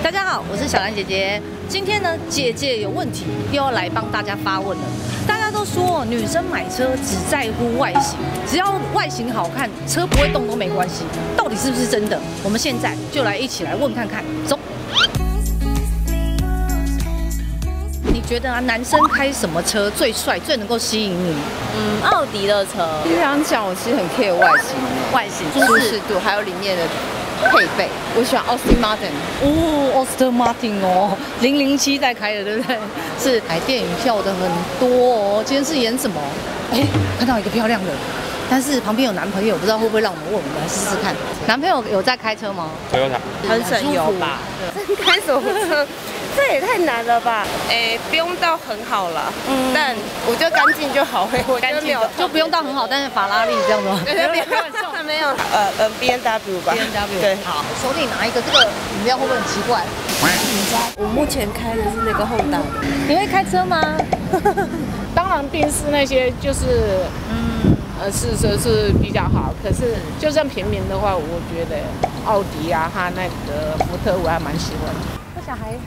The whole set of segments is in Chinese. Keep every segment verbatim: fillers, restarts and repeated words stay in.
大家好，我是小兰姐姐。今天呢，姐姐有问题，又要来帮大家发问了。大家都说女生买车只在乎外形，只要外形好看，车不会动都没关系。到底是不是真的？我们现在就来一起来问看看。走。你觉得啊，男生开什么车最帅，最能够吸引你？ 嗯，奥迪的车。 就想讲，我其实很 care 外形， 外形、 舒适度，还有里面的配备。我喜欢 Aston Martin。 哦 ，Aston Martin 哦，零零七在开的，对不对？是买电影票的很多哦。今天是演什么？哎，看到一个漂亮的，但是旁边有男朋友，不知道会不会让我们问，我们来试试看。男朋友有在开车吗 ？Toyota， 很省油吧？ 开什么车？这也太难了吧？哎，不用到很好啦，嗯，但我觉得干净就好。我干净就不用到很好，但是法拉利这样子吗？ 没有，没有，呃呃 ，B M W 吧 ，B M W 对， 好，手里拿一个，这个饮料会不会很奇怪？ 我目前开的是那个Honda的。 你会开车吗？ 当然，宾士那些就是嗯呃是是是比较好，可是就算平民的话，我觉得奥迪啊，它那个福特我还蛮喜欢的。 这小孩。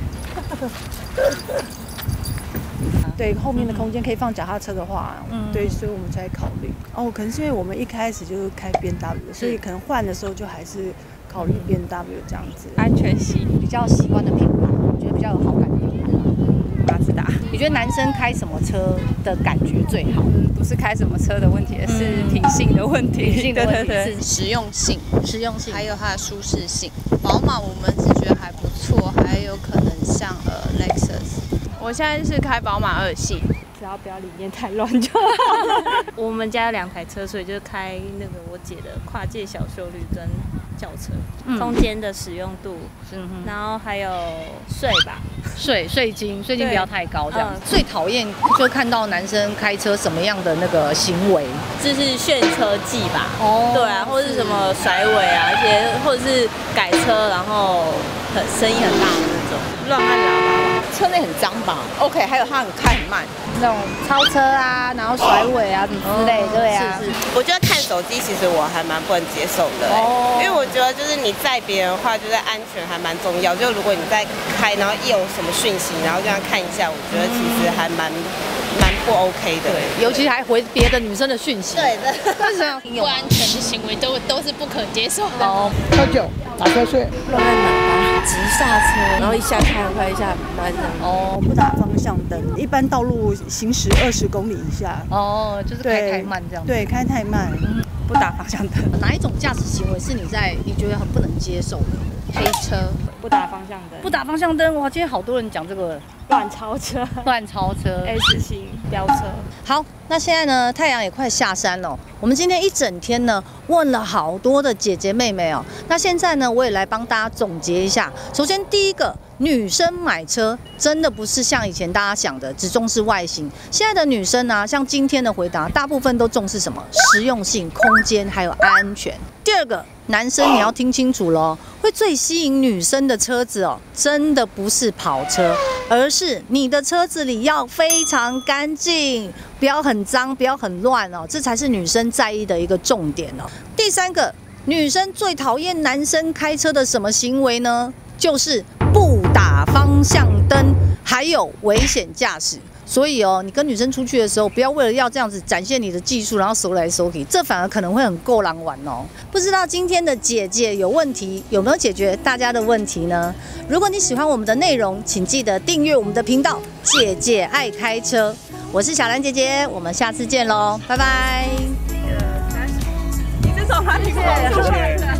对，后面的空间可以放脚踏车的话，嗯，对，所以我们才考虑。哦，可能是因为我们一开始就是开 B M W， 所以可能换的时候就还是考虑 B M W 这样子。 安全系比较喜欢的品牌，我觉得比较有好感的品牌。 马自达。 你觉得男生开什么车的感觉最好？ 嗯，不是开什么车的问题，是品性的问题。 品性的问题是实用性， 实用性， 还有它的舒适性。宝马我们是觉得还不错，还有可能像呃 Lexus。我现在是开宝马二系， 只要不要里面太乱就好。我们家有两台车，所以就开那个我姐的跨界小休旅跟轿车，嗯、空间的使用度，嗯、然后还有税吧， 税税金，税金不要太高，这样。嗯、最讨厌就看到男生开车什么样的那个行为， 就是炫车技吧，哦，对啊，或者是什么甩尾啊，而且或者是改车，然后很声音很大的那种，乱按喇叭。 车内很脏吧 ？OK， 还有它很开很慢， 那种超车啊，然后甩尾啊什么之类，对啊。 是是。我觉得看手机其实我还蛮不能接受的、欸，哦、因为我觉得就是你载别人的话，就是安全还蛮重要。就如果你在开，然后一有什么讯息，然后就要看一下，我觉得其实还蛮。蛮不 OK 的， 对，尤其还回别的女生的讯息， 对的， 为什么不安全的行为都都是不可接受的。 哦，喝酒、打瞌睡、 乱按喇叭、急刹车，然后一下开很快，一下慢的。 哦，不打方向灯，一般道路行驶二十公里以下。 哦，就是开太慢这样。 对，开太慢，嗯、不打方向灯。 哪一种驾驶行为是你在你觉得很不能接受的？ 黑车不打方向灯， 不打方向灯，哇！今天好多人讲这个乱超车， 乱超车 ，S 型飙车。 好，那现在呢，太阳也快下山了。我们今天一整天呢，问了好多的姐姐妹妹哦。那现在呢，我也来帮大家总结一下。首先，第一个，女生买车真的不是像以前大家想的只重视外形。现在的女生呢、啊，像今天的回答，大部分都重视什么？实用性、空间还有安全。第二个。男生你要听清楚咯，会最吸引女生的车子哦，真的不是跑车，而是你的车子里要非常干净，不要很脏，不要很乱哦，这才是女生在意的一个重点哦。第三个，女生最讨厌男生开车的什么行为呢？就是不打方向灯，还有危险驾驶。所以哦，你跟女生出去的时候，不要为了要这样子展现你的技术，然后手来手去，这反而可能会很够狼玩哦。不知道今天的姐姐有问题，有没有解决大家的问题呢？如果你喜欢我们的内容，请记得订阅我们的频道“姐姐爱开车”。我是小兰姐姐，我们下次见喽，拜拜。 你是从哪里过来的？